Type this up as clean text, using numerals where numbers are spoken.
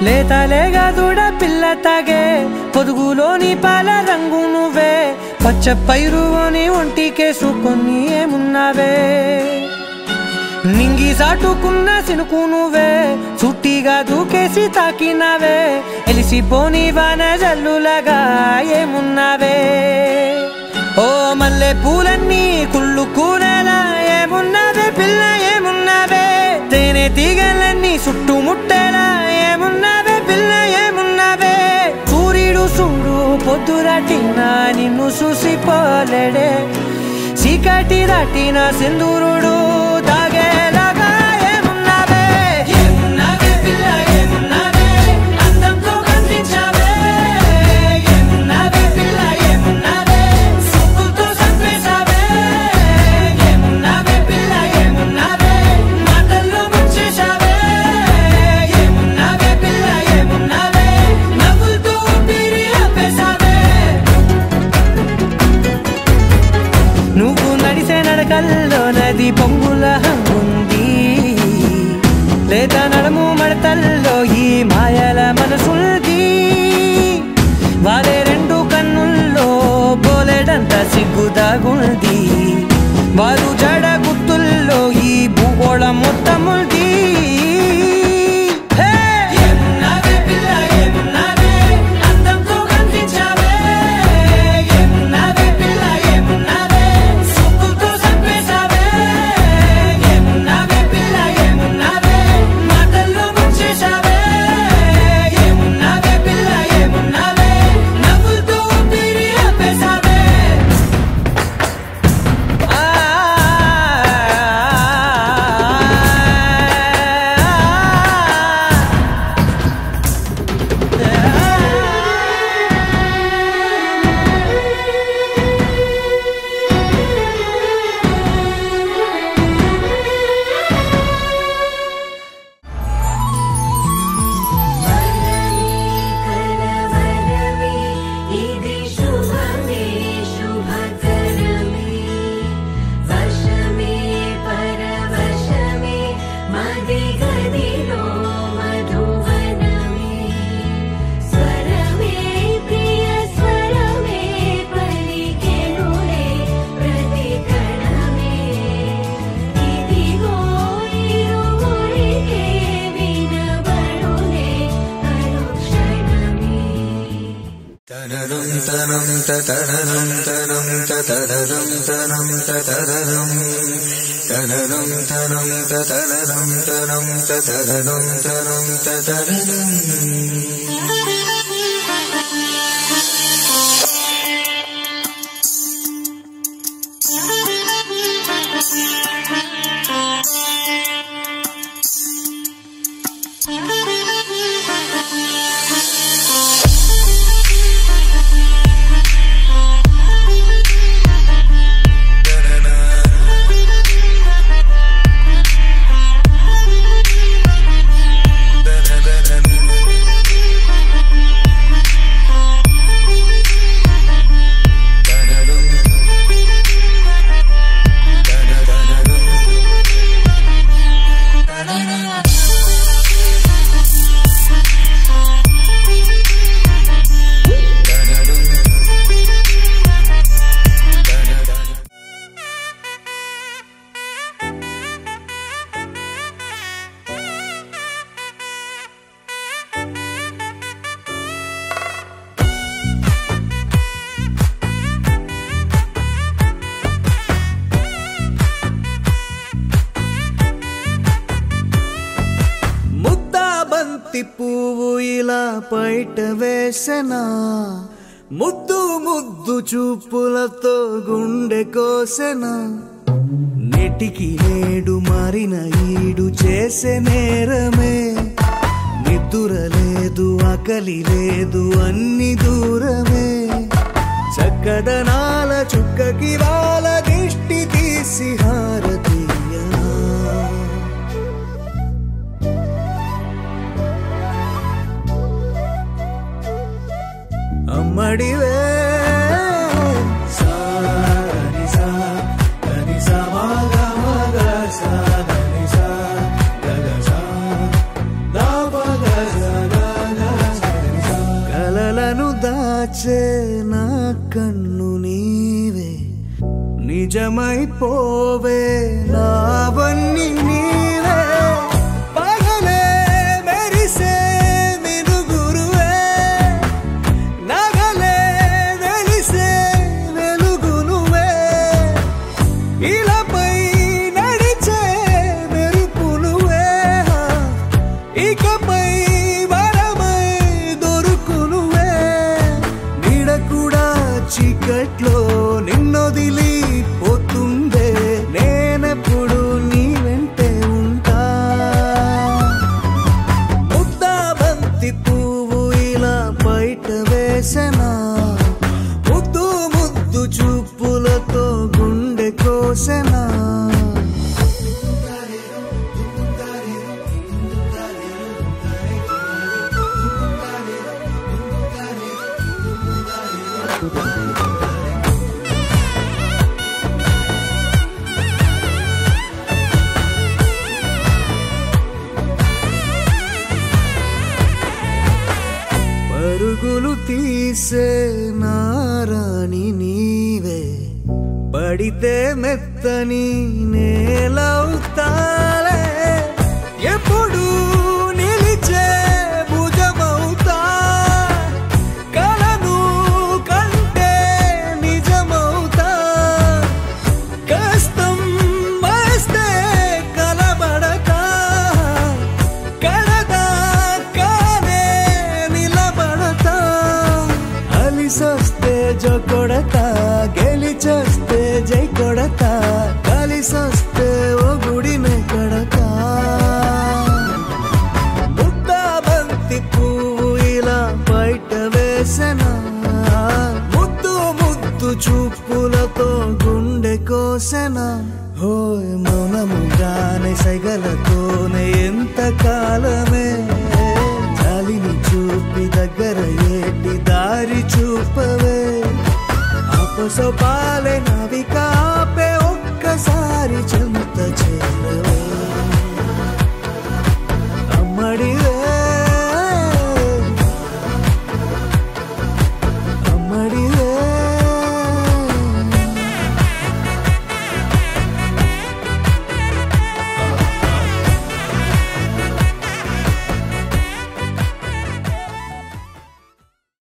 లేతలేగా దూడ పిల్ల తాగే పొదుగులోని పాల రంగు నువ్వే పచ్చ పైరుని ఒంటికేసుకొని ఏమున్నావే నింగి సాటుకున్న సినుకు నువ్వే చుట్టిగా దూకేసి తాకినావే ఎలిసిపోని వాన జల్లులగా ఏమున్నావే ఓ మల్లె పూలన్నీ కుళ్ళు కూరలా ఏమున్నావే పిల్ల ఏమున్నావే తేనె తీగలన్నీ చుట్టుముట్టేలా ఏమున్నావే పిల్ల ఏమున్నావే సూర్యుడు చూడు పొద్దురాటినా నిన్ను చూసిపోలేడే చీకటి దాటిన సింధూరుడు తాగేలాగా ఏమున్నావే ఏమున్నావే పిల్ల ఏమున్నావే అందంతో కనిపించావే ఏమున్నావే పిల్ల ఏమున్నావే సుక్కుతో సంపేశావే ఏమున్నావే పిల్ల ఏమున్నావే మాటల్లో ముంచేశావే ఏమున్నావే పిల్ల ఏమున్నావే నవ్వులతో ఊపిరి ఆపేశావే నువ్వు నడిసే నడకల్లో నది పొంగుల హంగుంది లేదా నడుము మడతల్లో ఈ మాయల మనసుంది వారే రెండు కన్నుల్లో పోలేడంత సిగ్గుదాగుంది వారు జడ గుర్తుల్లో ఈ భూగోళం మొత్తముంది పైట వేసెనా ముద్దు ముద్దు చూపులతో గుండె కోసెనా నెటికి నేడు మారిన ఈడు చేసే నేరమే నిద్దుర లేదు ఆకలి లేదు అన్ని దూరమే చక్కదనాల చుక్కకి వాళ్ళ దిష్టి తీసి హారతీయ అమ్మడివే da దాచే నా కన్ను నీవే నిజమైపోవే నావన్నీ నీవే పగలే మెరిసే మినుగురువే నగలే వెలిసే వెలుగు నువ్వే ఇలాపై నడిచే మెరుపు నువ్వే ఇకపై వరమై దొరుకు నువ్వే నీడ కూడా చీకట్లో నిన్నొదిలి పోతుందే నేనెప్పుడు నీ వెంటే ఉంటా ముద్దా బంతి పువ్వు ఇలా బయట వేసెనా ముద్దు ముద్దు చూపులతో గుండె కోసెనా పరుగులు తీసే నారాణి నీవే పడితే మెత్తని నేలవుతాలే ఎప్పుడు నిలిచే భుజమవుతా కలను కంటే నిజమవుతా కష్టం వస్తే కలబడతా కడదాకానే నిలబడతా అలిసొస్తే జో కొడతా గెలిచొస్తే జై కొడతా కలిసొస్తే ఓ గుడినే కడతా ముద్దా బంతి పువ్వు ఇలా బయట వేసెనా ముద్దు ముద్దు చూపులతో గుండె కోసెనా హోయ్ మౌనముగానే సైగలతోనే ఎంత కాలమే జాలిని చూపి దగ్గర ఏటి దారి చూపవే ఆపసోపా